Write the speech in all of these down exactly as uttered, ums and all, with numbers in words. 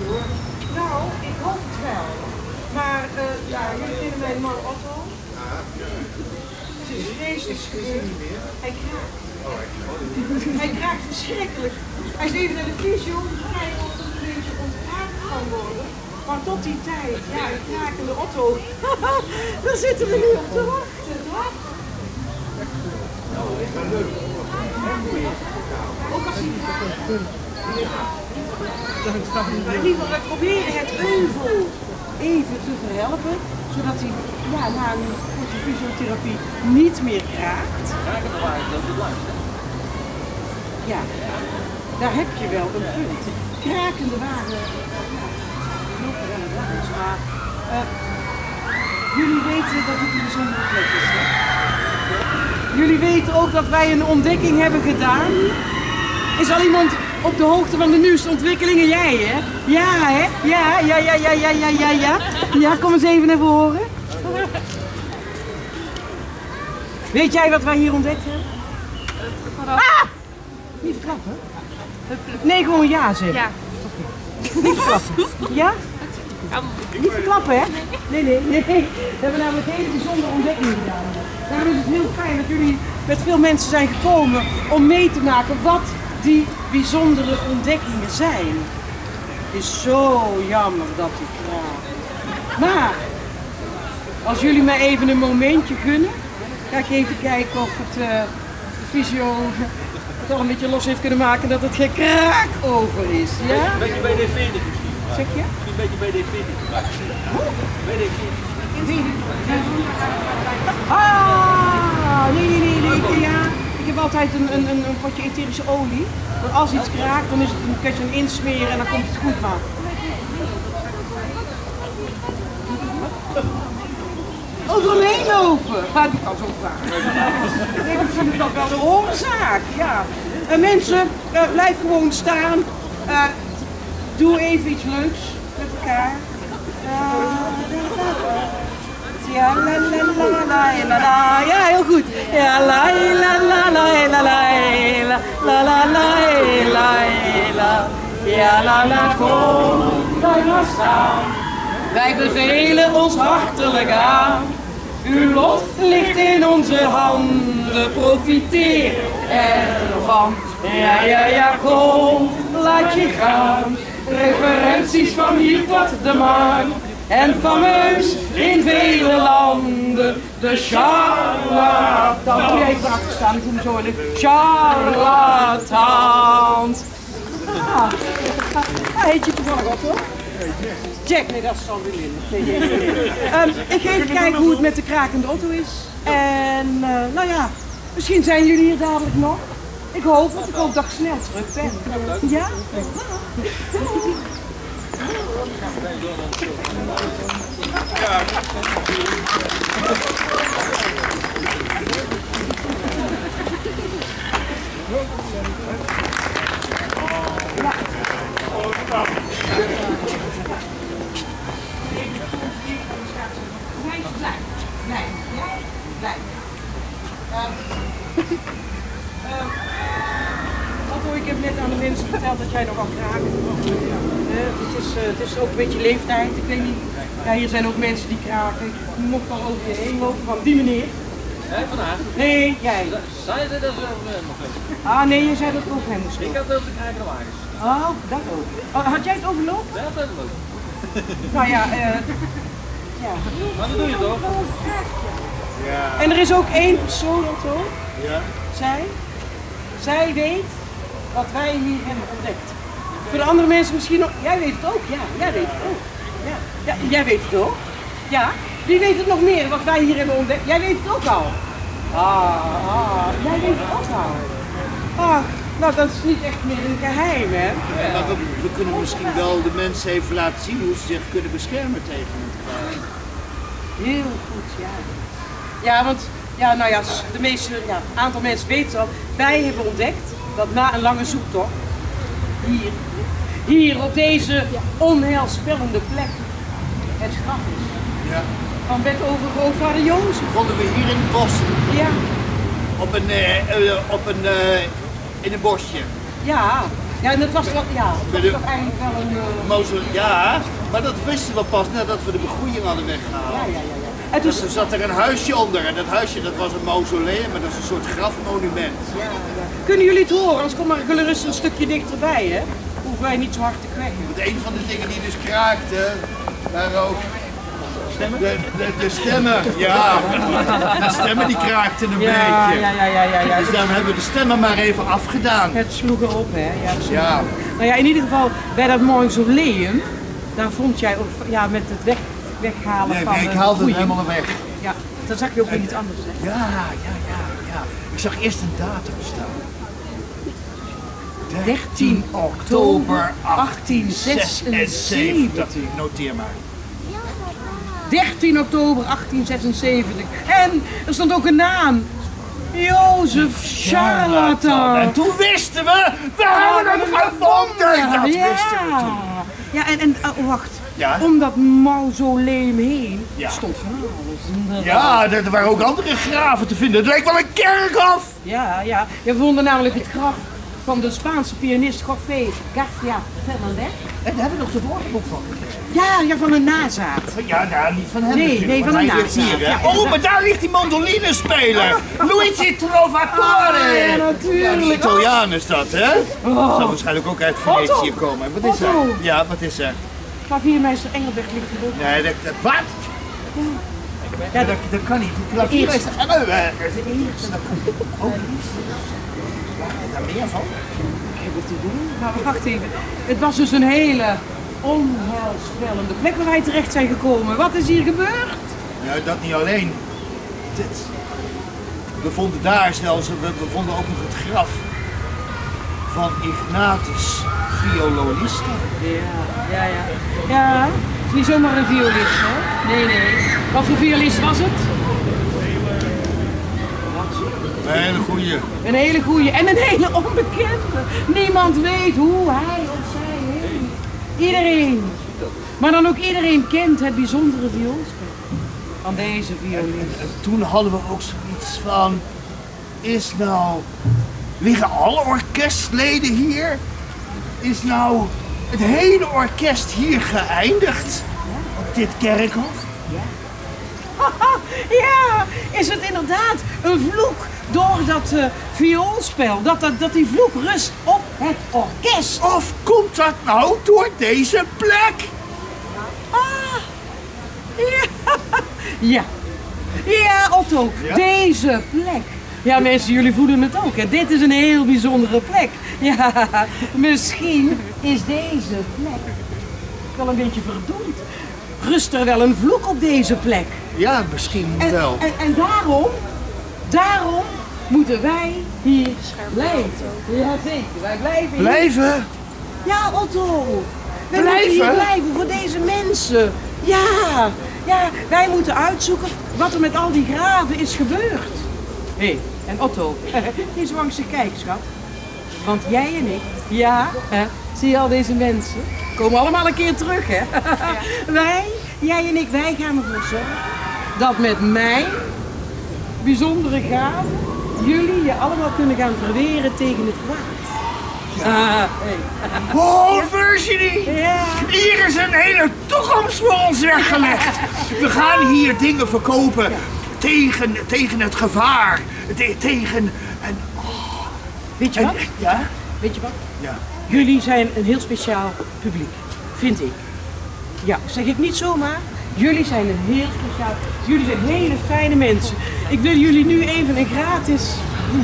Nou, ik hoop het wel. Maar uh, ja, jullie kennen mijn man Otto. Het is vreselijk. Hij kraakt. Hij kraakt verschrikkelijk. Hij is even naar de fysio om te kijken of het een beetje ontkraakt kan worden. Maar tot die tijd, ja, die krakende Otto, daar zitten we nu op te wachten, toch? Ook als hij kraakt. Maar in ieder geval, we proberen het euvel even te verhelpen, zodat hij ja, na een korte fysiotherapie niet meer kraakt. Ja, daar heb je wel een punt. Krakende wagen, ja, lopen wel het langs, maar uh, jullie weten dat het een bijzondere plek is, hè? Jullie weten ook dat wij een ontdekking hebben gedaan. Is al iemand op de hoogte van de nieuwste ontwikkelingen? Jij, hè? Ja, hè? Ja, ja, ja, ja, ja, ja, ja, ja. Ja, kom eens even naar voren. Weet jij wat wij hier ontdekt hebben? Ah! Niet verklappen? Nee, gewoon ja zeggen. Ja. Okay. Niet verklappen. Ja? Niet verklappen, hè? Nee, nee, nee. We hebben namelijk een hele bijzondere ontdekking gedaan. Daarom is het heel fijn dat jullie met veel mensen zijn gekomen om mee te maken wat die bijzondere ontdekkingen zijn. Het is zo jammer dat die kraakt. Maar, als jullie mij even een momentje gunnen, ga ik even kijken of het uh, de fysio het al een beetje los heeft kunnen maken dat het geen kraak over is. Ja? Een beetje B D veertig misschien. Zeg je? Misschien een beetje B D veertig. B D veertig. Ah, nee, nee, nee, nee, ja. Ik heb altijd een, een, een, een potje etherische olie. Want als iets kraakt, dan is het een beetje een insmeren en dan komt het goed maar. Overheen lopen. Maar die kan zo vragen. Ik vind dat wel de oorzaak, ja. Uh, mensen, uh, blijf gewoon staan. Uh, doe even iets leuks met elkaar. Ja, la la la la la la. Ja, heel goed. Ja, la la la la la la la la la la. Ja, la la, kom, blijf maar staan. Wij bevelen ons hartelijk aan. Uw lot ligt in onze handen, profiteer ervan. Ja, ja, ja, kom, laat je gaan. Referenties van hier tot de maan. En fameus in vele landen, de charlatan. Moet jij even achter staan, ik doe hem zo in de charlatans. Ah, heet je toevallig op, hoor? Jack, nee, dat is Sandrine. Nee, nee, nee, nee. Um, ik ga even kijken hoe het met de krakende Otto is. En, uh, nou ja, misschien zijn jullie hier dadelijk nog. Ik hoop het, ik hoop dat ik snel terug ben. Ja? Ja. Blijf, blijf, blijf. Otto, ik heb net aan de mensen verteld dat jij nogal kraakt. Uh, het, is, uh, het is ook een beetje leeftijd. Ik weet niet. Ja, hier zijn ook mensen die kraken. Ik mocht al over je heen lopen van die meneer. Hé, vandaag? Nee, jij. Zei je dat over hem nog eens? Ah nee, je zei dat het over hem moest. Ik had het over de krakende wagens. Oh, dat ook. Oh, had jij het overlopen? Ja, dat is leuk. Nou ja, eh... Uh, ja. Maar dat doe je toch? Ja. En er is ook één persoon, Otto. Ja. Zij. Zij weet wat wij hier hebben ontdekt. Voor de andere mensen misschien nog... Jij weet het ook, ja. Jij weet het ook. Ja. Ja, jij weet het ook. Ja. Wie weet het nog meer wat wij hier hebben ontdekt? Jij weet het ook al. Ah, ah. Jij weet het ook al. Ah, nou dat is niet echt meer een geheim, hè? Ja, maar we, we kunnen misschien wel de mensen even laten zien hoe ze zich kunnen beschermen tegen het gevaar. Heel goed, ja. Ja, want ja, nou ja, de meeste, ja, aantal mensen weten al. Wij hebben ontdekt dat na een lange zoektocht hier, hier op deze onheilspellende plek het graf is. Ja. Van bedovergrootvader Jozef. Vonden we hier in het bos. Ja. Op een, uh, uh, op een, uh, in een bosje. Ja, Ja, en dat was wel, ja, dat Met was de- toch eigenlijk wel een... eh, Mausoleum, ja, maar dat wisten we pas nadat we de begroeiing hadden weggehaald. ja, ja, ja, ja. En toen, Dus er zat er een huisje onder en dat huisje dat was een mausoleum, maar dat is een soort grafmonument. ja, ja. Kunnen jullie het horen? Anders kom maar gerust een stukje dichterbij, hè? Hoeven wij niet zo hard te kwekken. Want een van de dingen die dus kraakte, waren ook de, de, de stemmen. Ja, de stemmen die kraakten een Ja, beetje. ja, ja, ja, ja, ja. Dus daarom hebben we de stemmen maar even afgedaan. Het sloeg erop, hè? Ja, het sloeg Ja. erop. Nou ja, in ieder geval bij dat mausoleum, daar vond jij ook, ja, met het weg, weghalen Nee, van nee, ik de haalde het groeiing. helemaal weg. Ja, dan zag je ook weer iets anders, hè? Ja, ja, ja, ja. Ik zag eerst een datum staan. dertien oktober achttienhonderdzesenzeventig. Noteer maar. dertien oktober achttienhonderdzesenzeventig. En er stond ook een naam. Jozef Charlatan. En toen wisten we, we hebben hem gevonden! Dat ja. wisten we toen. Ja, en, en oh, wacht. Ja? Om dat mausoleum heen Ja. stond van alles. Ja, er, er waren ook andere graven te vinden. Het leek wel een kerkhof! Ja, ja. Je vonden namelijk het graf van de Spaanse pianist José García Fernández. En daar hebben we nog de woordenboek van gekregen. Ja, ja, van een nazaat. Ja, nou, niet van hem Nee, natuurlijk, nee, van want een hij ligt nazaat. hier, hè. Ja, Oh, maar daar ligt die mandolinespeler! Luigi Trovatore! Ah, ja, natuurlijk. Ja, die Italiaan is dat, hè? Oh. Zal waarschijnlijk ook uit Venetië Otto. komen. Wat is er? Otto. Ja, wat is er? Klaviermeester Engelbert ligt erop. Nee, dat, dat, wat? Ja, dat, dat kan niet. De klaviermeester Engelbert. De eerste. Dat kan ook niet. Waar is daar meer van? Ik heb het te doen. Maar wacht even. Het was dus een hele onheilspellende plek waar wij terecht zijn gekomen. Wat is hier gebeurd? Nou, dat niet alleen. Dit. We vonden daar zelfs, we, we vonden ook nog het graf van Ignatius Violonista. Ja, ja, ja. Ja, het is niet zomaar een violist, hè? Nee, nee. Wat voor violist was het? Een hele goeie. Een hele goeie en een hele onbekende. Niemand weet hoe hij of zij heet. Iedereen. Maar dan ook iedereen kent het bijzondere vioolspel van deze violist. En toen hadden we ook zoiets van, is nou, liggen alle orkestleden hier? Is nou het hele orkest hier geëindigd? Op dit kerkhof? Ja, is het inderdaad een vloek door dat uh, vioolspel? Dat, dat, dat die vloek rust op het orkest? Of komt dat nou door deze plek? Ah, ja. Ja, ja Otto, Ja? deze plek. Ja mensen, jullie voelen het ook, hè? Dit is een heel bijzondere plek. Ja, misschien is deze plek wel een beetje verdoemd. Rust er wel een vloek op deze plek. Ja, misschien En, wel. en, en daarom, daarom moeten wij hier blijven. Jazeker, wij blijven hier. Blijven? Ja, Otto. Wij Blijven? moeten hier blijven voor deze mensen. Ja, ja, wij moeten uitzoeken wat er met al die graven is gebeurd. Hé, hey, en Otto, eens langs je kijk, schat. Want jij en ik, ja, hè, zie je al deze mensen? Komen allemaal een keer terug, hè? Wij, jij en ik, wij gaan ervoor zorgen dat met mijn bijzondere gaven jullie je allemaal kunnen gaan verweren tegen het kwaad. Ah, hey. Oh, Virginie! Ja. Hier is een hele toekomst voor ons weggelegd. We gaan hier dingen verkopen tegen, tegen het gevaar. Te- tegen... En, Weet je en, wat? ja? Weet je wat? Ja. Jullie zijn een heel speciaal publiek, vind ik. Ja, zeg ik niet zomaar. Jullie zijn een heel speciaal. Jullie zijn hele fijne mensen. Ik wil jullie nu even een gratis hmm,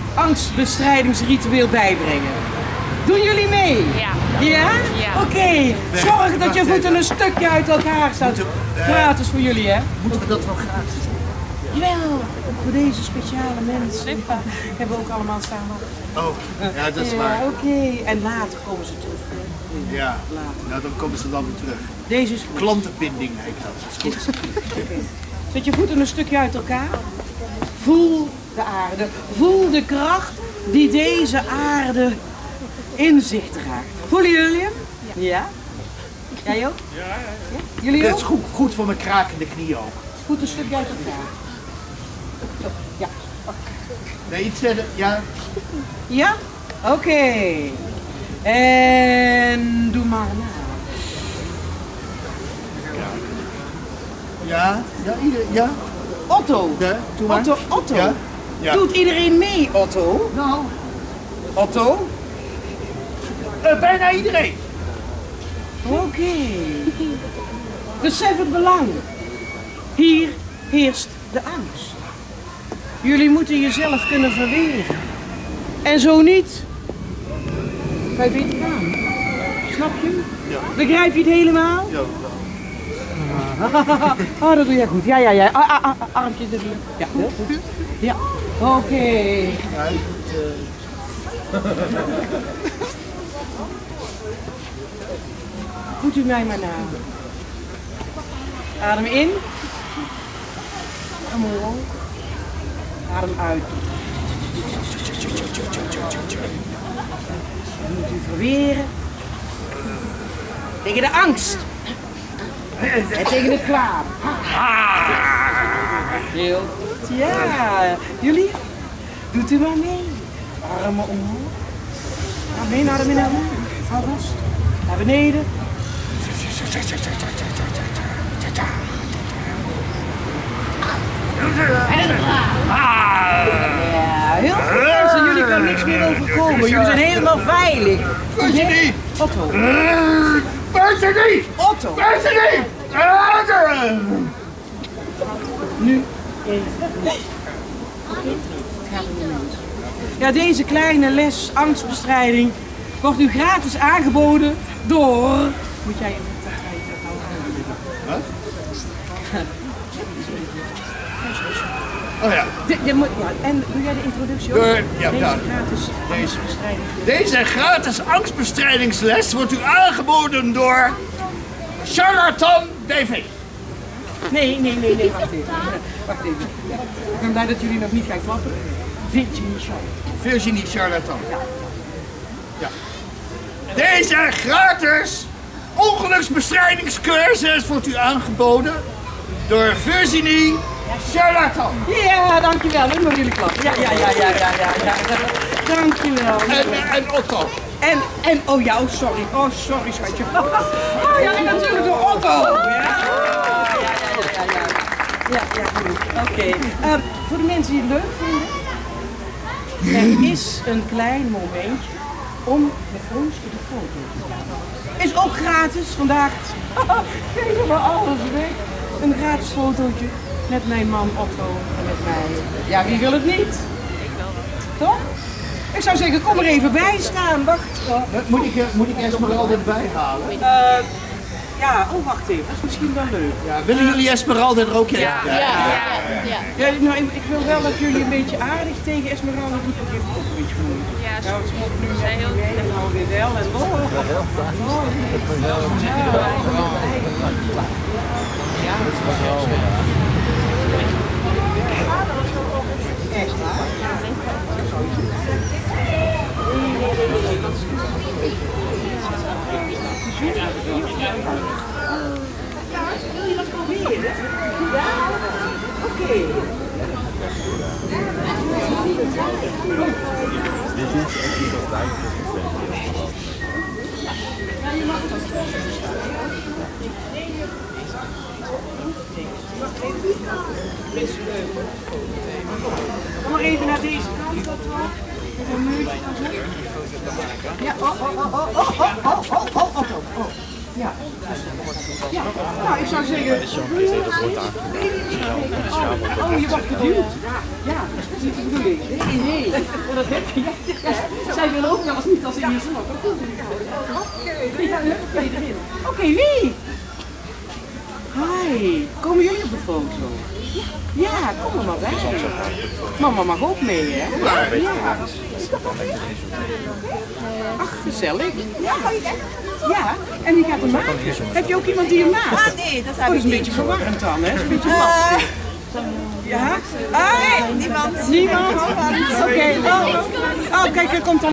angstbestrijdingsritueel bijbrengen. Doen jullie mee? Ja. Ja? Ja. Oké. Zorg dat je voeten een stukje uit elkaar staan. Moeten we, eh, Gratis voor jullie, hè? Moeten we dat wel gratis doen? Jawel, voor deze speciale mensen. Ja, hebben we ook allemaal staan wachten. Oh, ja, dat is Ja, waar. oké. En later komen ze terug. Ja, Later. nou dan komen ze dan weer terug. Deze is goed. Klantenbinding heet dat. Dat is goed. Zet je voeten een stukje uit elkaar. Voel de aarde. Voel de kracht die deze aarde in zich draagt. Voelen jullie hem? Ja. Jij ook? Ja, ja. Jullie Dat ook? is goed, goed voor mijn krakende knie ook. Voet een stukje uit elkaar. Zo, ja. Nee, iets verder. Ja. Ja? Oké. En doe maar na. Ja, ja, ieder, ja. Otto. Ja, doe maar. Otto, Otto. Ja. Ja. Doet iedereen mee, Otto? Nou, Otto? uh, bijna iedereen. Oké. Besef het belang. Hier heerst de angst. Jullie moeten jezelf kunnen verweren. En zo niet, ga je beter gaan. Snap je? Ja. Begrijp je het helemaal? Ja. Oh, dat doe jij goed. Ja, ja, ja. Ah, ah, ah, armpjes erin. Ja, heel goed. Ja, oké. Okay. Ja, goed, uh... Goed u mij maar na. Adem in. Omhoog. Adem uit. Dan moet u verweren. Tegen de angst. En tegen het kwaad. Heel goed. Ja. Jullie, doet u maar mee. Armen omhoog. Adem in, adem in, adem in. Hou vast. Naar beneden. Ja, heel goed mensen. Jullie kan niks meer overkomen. Jullie zijn helemaal veilig. Virginie! Otto. Virginie! Otto. Virginie! Nu even. Ja, deze kleine les angstbestrijding wordt u gratis aangeboden door... Moet jij even... Huh? Oh ja. De, de, ja. En doe jij de introductie ook? Door, ja, deze daar. gratis angstbestrijding. Deze gratis angstbestrijdingsles wordt u aangeboden door Charlatan D V. Nee, nee, nee, nee, wacht even. Wacht even. Ja. Ik ben blij dat jullie nog niet gaan klappen. Virginie Charlatan. Virginie Charlatan. Ja. Ja. Deze gratis ongeluksbestrijdingscursus wordt u aangeboden door Virginie Charlatan. Ja, dankjewel. Nu mogen jullie klappen. Ja, ja, ja, ja, ja, ja, ja. Dankjewel. En, en Otto. En, en, oh ja, oh sorry. Oh, sorry schatje. Oh ja, en natuurlijk door Otto. Ja, ja, ja, ja, ja. Ja, ja, goed. Oké. Okay. Uh, voor de mensen die het leuk vinden. Er is een klein momentje om met ons op de foto te gaan. Is ook gratis vandaag. Geef me alles weg. Een gratis fotootje met mijn man Otto en met mij. Ja, wie wil het niet? Ik wel. Toch? Ik zou zeggen, kom er even bij staan. Wacht. Moet ik, moet ik Esmeralda erbij halen? Uh, ja, oh wacht even. Dat is misschien wel leuk. Ja, willen jullie Esmeralda er ook in? Ja, ja, ja. ja. ja nou, ik wil wel dat jullie een beetje aardig tegen Esmeralda doen. Dat heeft ook een beetje moeite. Ja, nou, het moet nu zijn heel weer en nou weer wel. En oh, oh, oh. Ja, dat is wel zo. Echt waar? Wil je dat proberen? Ja? Oké. Okay. Ja, je mag het ook. Kom maar even naar deze kant. Ja, oh, oh, oh, oh, oh, oh, oh, oh, oh, oh. Ja. Ja, nou ik zou zeggen... Oh, je wordt geduwd. Ja, dat is niet de bedoeling. Nee, nee. Dat heb je. Zij willen ook wel eens niet als ik hier snap. Oké, ja, hup, erin. Oké, wie? Hi, komen jullie op de foto? Ja, kom er maar bij. Mama mag ook mee, hè? Ja. Ach, gezellig. Ja, ja, en wie gaat hem maken? Heb je ook iemand die hem maakt? Ah, nee, dat heb ik niet. Oh, dat is een beetje verwarrend dan, hè? Dat is een beetje lastig. Ja? Ah, nee, niemand. Niemand? Oké. Okay. Oh, oh, kijk, er komt dan.